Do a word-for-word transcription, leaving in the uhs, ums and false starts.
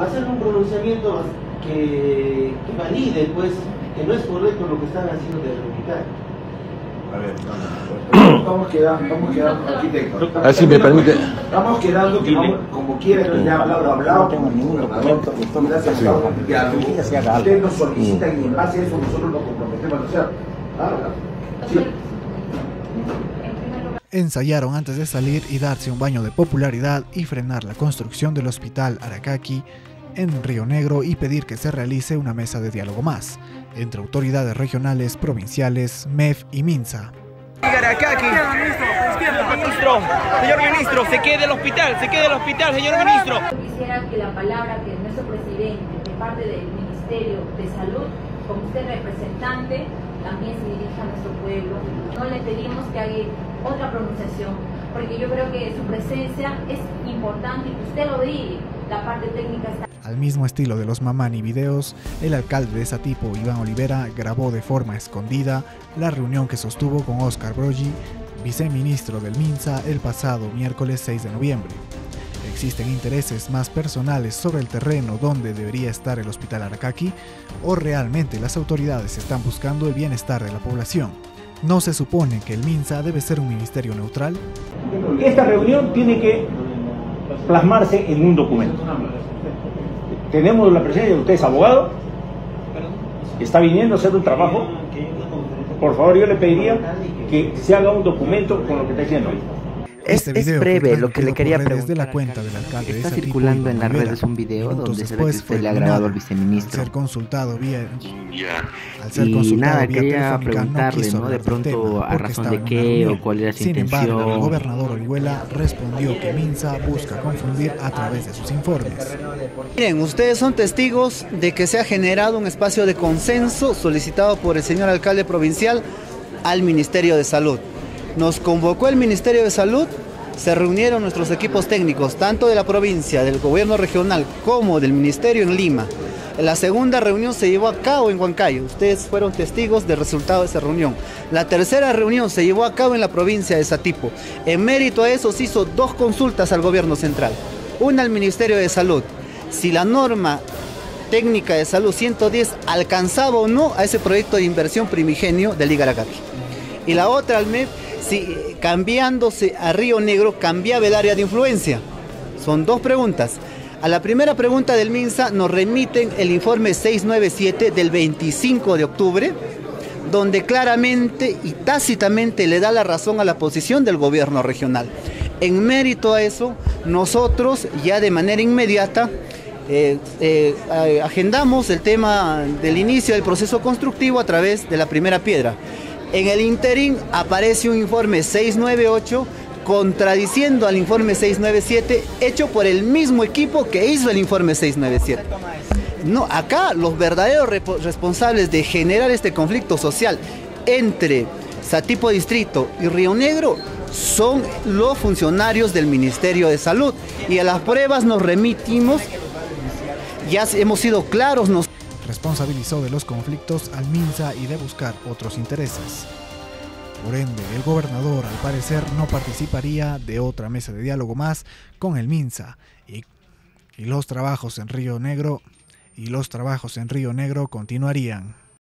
Hacer un pronunciamiento que, que valide, pues, que no es correcto lo que están haciendo de reubicar. A ver, no, no, estamos quedando, estamos quedando, arquitecto. A ver si me permite. Estamos quedando que vamos, como quiera, que ya hablado, hablado, no tengo ningún documento, gracias a un diálogo. Ustedes nos solicitan y en base a eso nosotros nos comprometemos a hacer. Claro, sí. Ensayaron antes de salir y darse un baño de popularidad y frenar la construcción del hospital Aracaqui en Río Negro y pedir que se realice una mesa de diálogo más entre autoridades regionales, provinciales, M E F y MINSA. Aracaqui, ministro, señor ministro, se quede el hospital, se quede el hospital, señor ministro. Quisiera que la palabra que nuestro presidente, de parte del Ministerio de Salud, como usted representante, también se dirija a nuestro pueblo. No le pedimos que haga otra pronunciación, porque yo creo que su presencia es importante y que usted lo diga. La parte técnica está... Al mismo estilo de los Mamani videos, el alcalde de Satipo, Iván Olivera, grabó de forma escondida la reunión que sostuvo con Oscar Broggi, viceministro del MINSA, el pasado miércoles seis de noviembre. ¿Existen intereses más personales sobre el terreno donde debería estar el hospital Aracaqui? ¿O realmente las autoridades están buscando el bienestar de la población? ¿No se supone que el MINSA debe ser un ministerio neutral? Esta reunión tiene que plasmarse en un documento. Tenemos la presencia de ustedes, abogado, está viniendo a hacer un trabajo. Por favor, yo le pediría que se haga un documento con lo que está diciendo hoy. Es, Este es breve lo que le quería preguntar. De la cuenta del alcalde Está de circulando en las Olivera, redes un video donde se ve que después usted le ha grabado al Al viceministro. ser consultado vía, al ser Y consultado nada, vía quería telefónica, preguntarle, quiso ¿no? De hablar del pronto, tema a porque razón estaba de en una qué reunión. o cuál era su Sin embargo, el intención. gobernador Orihuela respondió que MINSA busca confundir a través de sus informes. Miren, ustedes son testigos de que se ha generado un espacio de consenso solicitado por el señor alcalde provincial al Ministerio de Salud. Nos convocó el Ministerio de Salud, se reunieron nuestros equipos técnicos, tanto de la provincia, del gobierno regional, como del ministerio en Lima. La segunda reunión se llevó a cabo en Huancayo. Ustedes fueron testigos del resultado de esa reunión. La tercera reunión se llevó a cabo en la provincia de Satipo. En mérito a eso se hizo dos consultas al gobierno central. Una al Ministerio de Salud. Si la norma técnica de salud ciento diez alcanzaba o no a ese proyecto de inversión primigenio del Liga Aracaqui. Y la otra al M E F, si cambiándose a Río Negro cambiaba el área de influencia. Son dos preguntas. A la primera pregunta del MINSA nos remiten el informe seiscientos noventa y siete del veinticinco de octubre, donde claramente y tácitamente le da la razón a la posición del gobierno regional. En mérito a eso, nosotros ya de manera inmediata eh, eh, agendamos el tema del inicio del proceso constructivo a través de la primera piedra. En el interín aparece un informe seiscientos noventa y ocho contradiciendo al informe seiscientos noventa y siete hecho por el mismo equipo que hizo el informe seiscientos noventa y siete. No, acá los verdaderos responsables de generar este conflicto social entre Satipo Distrito y Río Negro son los funcionarios del Ministerio de Salud. Y a las pruebas nos remitimos, ya hemos sido claros. Nos responsabilizó de los conflictos al MINSA y de buscar otros intereses. Por ende, el gobernador al parecer no participaría de otra mesa de diálogo más con el MINSA y, y los trabajos en Río Negro y los trabajos en Río Negro continuarían.